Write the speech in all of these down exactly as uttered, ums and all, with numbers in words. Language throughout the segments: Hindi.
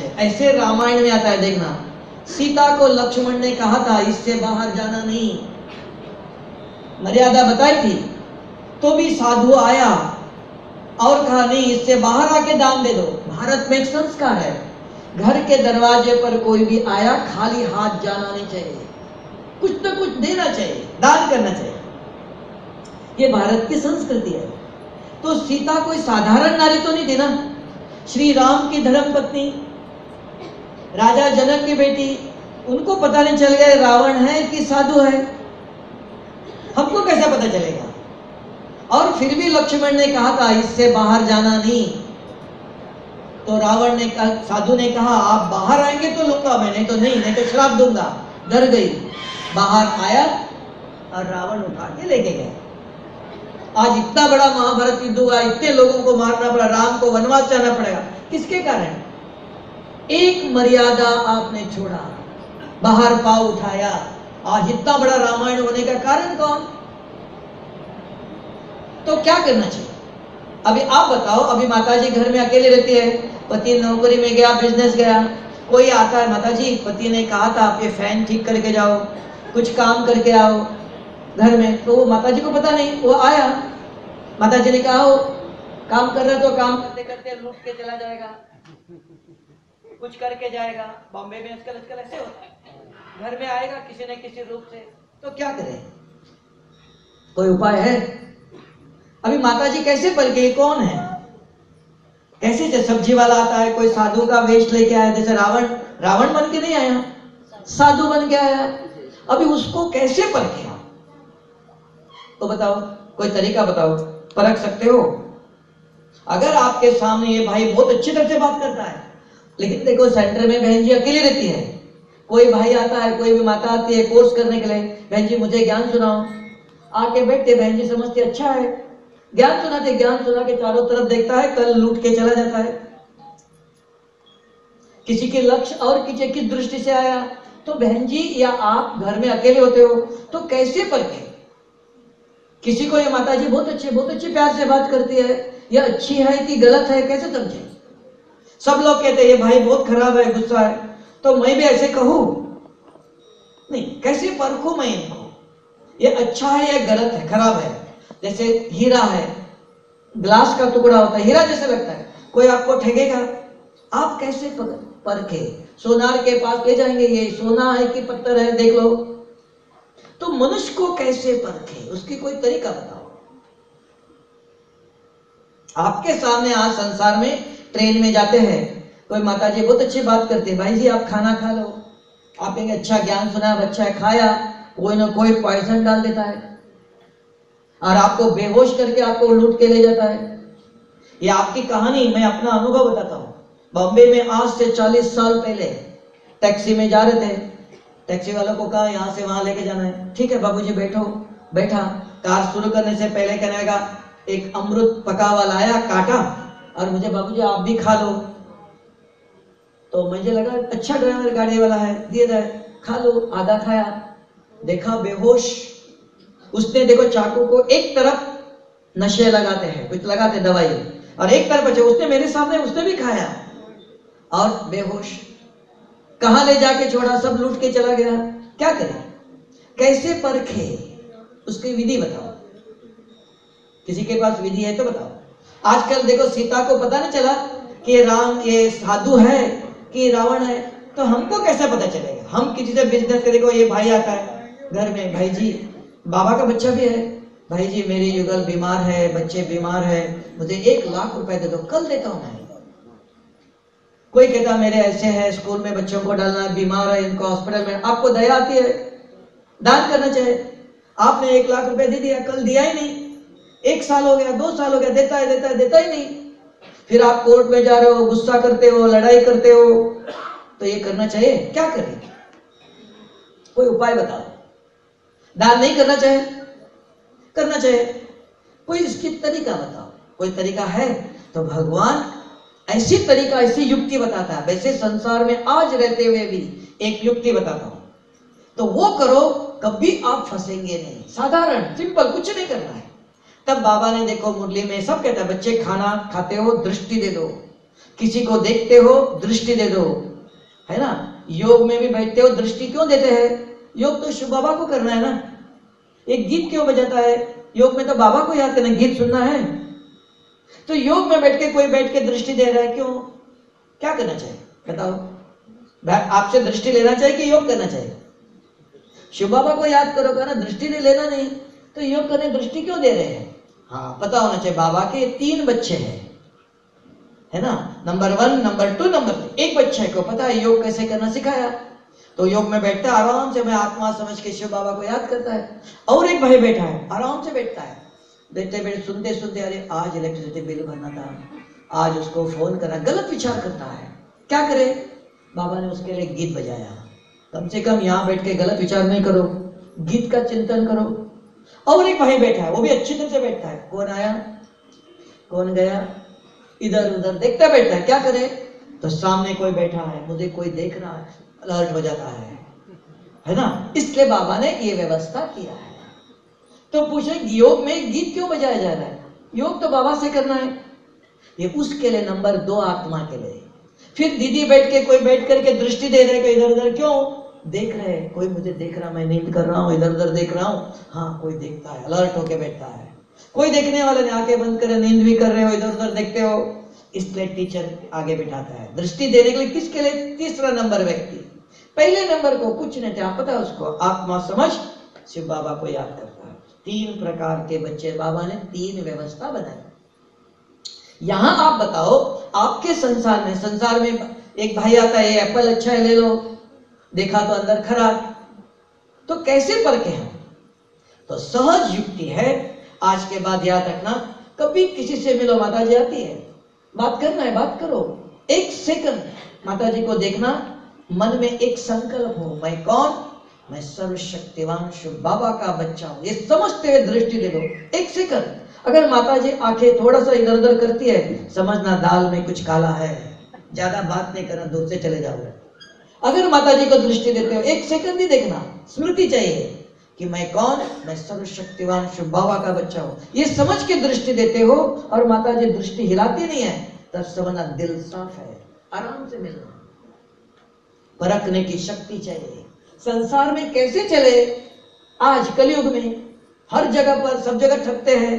चाहिए। ऐसे रामायण में आता है, देखना, सीता को लक्ष्मण ने कहा था इससे बाहर जाना नहीं, मर्यादा बताई थी, तो भी साधु आया और कहा नहीं इससे बाहर आके दान दे दो। भारत में एक संस्कार है, घर के दरवाजे पर कोई भी आया खाली हाथ जाना नहीं चाहिए, कुछ ना कुछ देना चाहिए, दान करना चाहिए, ये भारत की संस्कृति है। तो सीता कोई साधारण नारी तो नहीं थी ना, श्री राम की धर्म पत्नी, राजा जनक की बेटी, उनको पता नहीं चल गया रावण है कि साधु है, हमको कैसे पता चलेगा? और फिर भी लक्ष्मण ने कहा था इससे बाहर जाना नहीं, तो रावण ने कहा, साधु ने कहा आप बाहर आएंगे तो लूंगा मैं, नहीं तो नहीं, नहीं तो श्राप दूंगा। डर गई, बाहर आया और रावण उठा के लेके गया। आज इतना बड़ा महाभारत युद्ध हुआ, इतने लोगों को मारना पड़ा, राम को वनवास जाना पड़ेगा, किसके कारण? एक मर्यादा आपने छोड़ा, बाहर पांव उठाया। आज इतना बड़ा रामायण होने का कारण कौन? तो क्या करना चाहिए? अभी आप बताओ, अभी माताजी घर में अकेले रहती है, पति नौकरी में गया, बिजनेस गया, कोई आता है, माताजी पति ने कहा था आप ये फैन ठीक करके जाओ, कुछ काम करके आओ घर में, तो वो माताजी को पता नहीं, वो आया, माताजी ने कहा हो काम कर रहा, तो काम करते करते लूट के चला जाएगा, कुछ करके जाएगा। बॉम्बे में आजकल आजकल ऐसे होता है, घर में आएगा किसी न किसी रूप से, तो क्या करें? कोई उपाय है? अभी माताजी कैसे परखे कौन है? कैसे? जैसे सब्जी वाला आता है, कोई साधु का वेश लेके आया, जैसे रावण रावण बन के नहीं आया, साधु बन के आया, अभी उसको कैसे परखे? तो बताओ, कोई तरीका बताओ, परख सकते हो? अगर आपके सामने ये भाई बहुत अच्छी तरह से बात करता है, लेकिन देखो सेंटर में बहन जी अकेली रहती है, कोई भाई आता है, कोई भी माता आती है कोर्स करने के लिए, बहन जी मुझे ज्ञान सुनाओ, आके बैठते, बहन जी समझते अच्छा है, ज्ञान सुनाते, ज्ञान सुना के चारों तरफ देखता है, कल लूट के चला जाता है। किसी के लक्ष्य और किसी की दृष्टि से आया, तो बहन जी या आप घर में अकेले होते हो तो कैसे परखे? किसी को ये माता जी बहुत अच्छे बहुत अच्छे प्यार से बात करती है, ये अच्छी है कि गलत है, कैसे समझे? सब लोग कहते हैं ये भाई बहुत खराब है, गुस्सा है, तो मैं भी ऐसे कहूं? नहीं, कैसे परखूं मैं इनको? ये अच्छा है या गलत है, खराब है? जैसे हीरा है, ग्लास का टुकड़ा होता है, हीरा जैसे लगता है, कोई आपको ठगेगा, आप कैसे परखे? सोनार के पास ले जाएंगे, ये सोना है कि पत्थर है देख लो, तो मनुष्य को कैसे परखे? उसकी कोई तरीका बताओ। आपके सामने आज संसार में ट्रेन में जाते हैं, कोई माताजी बहुत अच्छी बात करती है, भाई जी आप खाना खा लो, आप एक अच्छा ज्ञान सुना, अच्छा है, खाया, कोई ना कोई पॉइजन डाल देता है और आपको बेहोश करके आपको लूट के ले जाता है। ये आपकी कहानी, मैं अपना अनुभव बताता हूँ। बॉम्बे में आज से चालीस साल पहले टैक्सी में जा रहे थे, टैक्सी वालों को कहा यहाँ से वहां लेके जाना है, ठीक है बाबूजी बैठो, बैठा, कार शुरू करने से पहले कहने लगा एक अमृत पका हुआ लाया, काटा और मुझे बाबूजी आप भी खा लो, तो मुझे लगा अच्छा ड्राइवर गाड़ी वाला है, दिए जाए, खा लो, आधा खाया, देखा बेहोश। उसने देखो चाकू को एक तरफ नशे लगाते हैं, कुछ लगाते दवाई, और एक तरफ बचे, उसने मेरे सामने उसने भी खाया और बेहोश, कहां ले जाके छोड़ा, सब लूट के चला गया। क्या करें? कैसे परखे? उसकी विधि बताओ, किसी के पास विधि है तो बताओ। आजकल देखो सीता को पता नहीं चला कि राम ये साधु है कि रावण है, तो हमको कैसे पता चलेगा? हम किसी से बिजनेस करें, देखो ये भाई आता है घर में, भाई जी बाबा का बच्चा भी है, भाई जी मेरी युगल बीमार है, बच्चे बीमार है, मुझे एक लाख रुपए दे दो, कल देता हूं मैं। कोई कहता मेरे ऐसे है, स्कूल में बच्चों को डालना है, बीमार है, इनको हॉस्पिटल में, आपको दया आती है, दान करना चाहिए, आपने एक लाख रुपए दे दिया, कल दिया ही नहीं, एक साल हो गया, दो साल हो गया, देता है देता है देता ही नहीं, फिर आप कोर्ट में जा रहे हो, गुस्सा करते हो, लड़ाई करते हो, तो ये करना चाहिए? क्या करें? कोई उपाय बताओ। दान नहीं करना चाहिए? करना चाहिए। कोई इसकी तरीका बताओ, कोई तरीका है? तो भगवान ऐसी तरीका, ऐसी युक्ति बताता है। वैसे संसार में आज रहते हुए भी एक युक्ति बताता हूं, तो वो करो, कभी आप फंसेंगे नहीं। साधारण सिंपल, कुछ नहीं करना है। तब बाबा ने देखो मुरली में सब कहता है बच्चे खाना खाते हो, दृष्टि दे दो, किसी को देखते हो दृष्टि दे दो, है ना। योग में भी बैठते हो, दृष्टि क्यों देते हैं? योग तो शिव बाबा को करना है ना। एक गीत क्यों बजाता है? योग में तो बाबा को याद करना, गीत सुनना है। तो योग में बैठ के कोई बैठ के दृष्टि दे रहा है, क्यों? क्या करना चाहिए बताओ? आपसे दृष्टि लेना चाहिए कि योग करना चाहिए? शिव बाबा को याद करोगे ना, दृष्टि नहीं लेना नहीं तो योग करने दृष्टि क्यों दे रहे हैं? हाँ, पता होना चाहिए बाबा के तीन बच्चे हैं, है ना। Number one, number two, number three. एक बच्चे को पता है योग कैसे करना सिखाया, तो योग में बैठता है आराम से, मैं आत्मा समझ के शिव बाबा को याद करता है। और एक भाई बैठा है, आराम से बैठता है, बैठते बैठे सुनते सुनते, अरे आज इलेक्ट्रिसिटी बिल भरना था, आज उसको फोन करना, गलत विचार करता है। क्या करे? बाबा ने उसके लिए गीत बजाया। कम से कम यहाँ बैठ के गलत विचार नहीं करो, गीत का चिंतन करो। और एक भाई बैठा है, वो भी अच्छी तरह से बैठता है, कौन आया कौन गया इधर उधर देखता बैठता है। क्या करे? तो सामने कोई बैठा है, मुझे कोई देख रहा है, अलर्ट हो जाता है, है ना। इसलिए बाबा ने ये व्यवस्था किया है। तो पूछे योग में गीत क्यों बजाया जा रहा है? योग तो बाबा से करना है, ये उसके लिए नंबर दो आत्मा के लिए। फिर दीदी बैठ के कोई बैठ करके दृष्टि दे रहे, इधर उधर क्यों देख रहे? कोई मुझे देख रहा, मैं नींद कर रहा हूँ, इधर उधर देख रहा हूँ। हाँ, कोई देखता है, अलर्ट होके बैठता है। कोई देखने वाले ने आंखें बंद करे, नींद भी कर रहे हो, इधर उधर देखते हो, इसलिए टीचर आगे बिठाता है दृष्टि देने के लिए। किसके लिए? तीसरा नंबर व्यक्ति। पहले नंबर को कुछ नहीं था, पता उसको आत्मा समझ शिव बाबा को याद करता है। तीन प्रकार के बच्चे, बाबा ने तीन व्यवस्था बनाई। यहां आप बताओ, आपके संसार में संसार में एक भाई आता है, एप्पल अच्छा है ले लो, देखा तो अंदर खराब, तो कैसे परखे हम? तो सहज युक्ति है। आज के बाद याद रखना, कभी किसी से मिलो, माता जी आती है, बात करना है, बात करो, एक सेकंड माता जी को देखना, मन में एक संकल्प हो, मैं कौन? मैं सर्वशक्तिवान शिव बाबा का बच्चा हूं, ये समझते हुए दृष्टि दे दो। एक सेकंड। अगर माता जी आंखें थोड़ा सा इधर उधर करती है, समझना दाल में कुछ काला है, ज्यादा बात नहीं करना, दूर से चले जाओ। अगर माता जी को दृष्टि देते हो, एक सेकंड ही देखना, स्मृति चाहिए कि मैं कौन? मैं सर्वशक्तिवान शिव बाबा का बच्चा हूं, ये समझ के दृष्टि देते हो। और माता जी दृष्टि हिलाती नहीं है, तब समझना दिल साफ है, आराम से मिलना। परखने की शक्ति चाहिए। संसार में कैसे चले? आज कलयुग में हर जगह पर सब जगह ठगते हैं,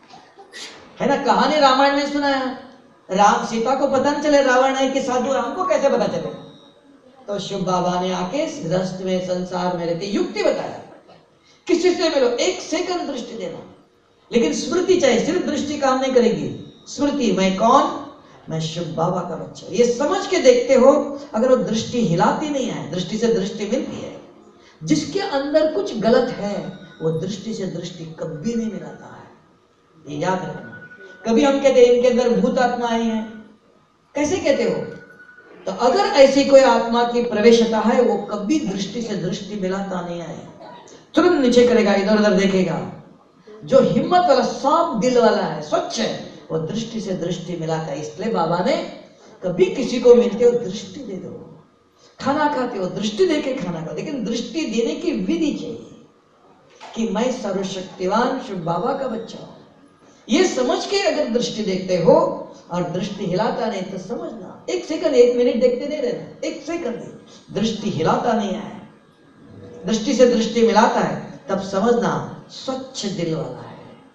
है ना। कहानी रामायण में सुनाया, राम सीता को पता नहीं चले रावण है कि साधु, राम को कैसे पता चले? तो शिव बाबा ने आके गृहस्थ में संसार में रहते युक्ति बताया। किसी से मिलो, एक सेकंड दृष्टि देना, लेकिन स्मृति चाहिए। सिर्फ दृष्टि काम नहीं करेगी, स्मृति, मैं कौन? मैं शिव बाबा का बच्चा, ये समझ के देखते हो। अगर वो दृष्टि हिलाती नहीं है, दृष्टि से दृष्टि मिलती है। जिसके अंदर कुछ गलत है, वो दृष्टि से दृष्टि कभी नहीं मिलाता है, ये याद रखना। कभी हम कहते हैं इनके अंदर भूत आत्मा आई है, कैसे कहते हो? तो अगर ऐसी कोई आत्मा की प्रवेशता है, वो कभी दृष्टि से दृष्टि मिलाता नहीं है, तुरंत नीचे करेगा, इधर उधर देखेगा। जो हिम्मत वाला, साफ दिल वाला है, स्वच्छ है, वो दृष्टि से दृष्टि मिलाता है। इसलिए बाबा ने कभी किसी को मिलते हो दृष्टि दे दो, खाना खाते हो दृष्टि दे के खाना खाओ, लेकिन दृष्टि देने की विधि चाहिए कि मैं सर्वशक्तिवान शिव बाबा का बच्चा हूं। ये समझ के अगर दृष्टि देखते हो और दृष्टि हिलाता नहीं, तो समझना एक सेकंड, एक मिनट देखते नहीं रहना, एक सेकंड दृष्टि हिलाता नहीं है, दृष्टि से दृष्टि मिलाता है, तब समझना स्वच्छ दिल वाला है।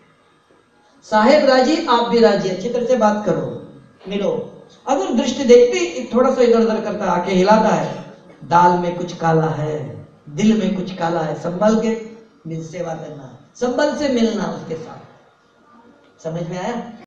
साहेब राजी, आप भी राजी, अच्छी तरह से बात करो, मिलो। अगर दृष्टि देखते थोड़ा सा इधर उधर करता, आके हिलाता है, दाल में कुछ काला है, दिल में कुछ काला है, संभल के सेवा करना, संभल से मिलना उसके साथ। समझ में आया?